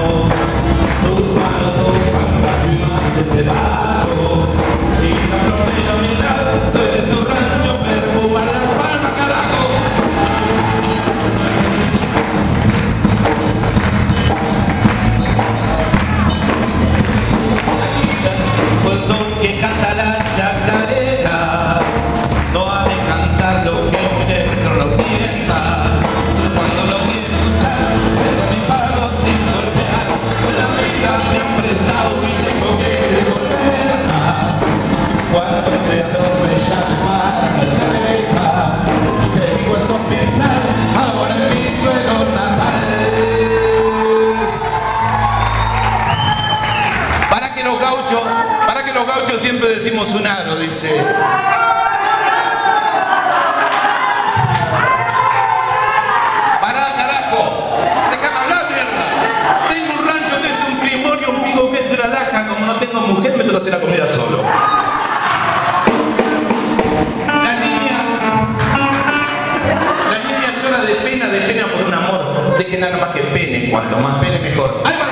Para que los gauchos siempre decimos un aro, dice. Pará, carajo, déjame hablar, mierda. Tengo un rancho, tengo un primorio, un pico, queso, una laja. Como no tengo mujer, me toca hacer la comida solo. La niña llora de pena por un amor. Deje nada más que pene, cuanto más pene mejor. ¡Ay,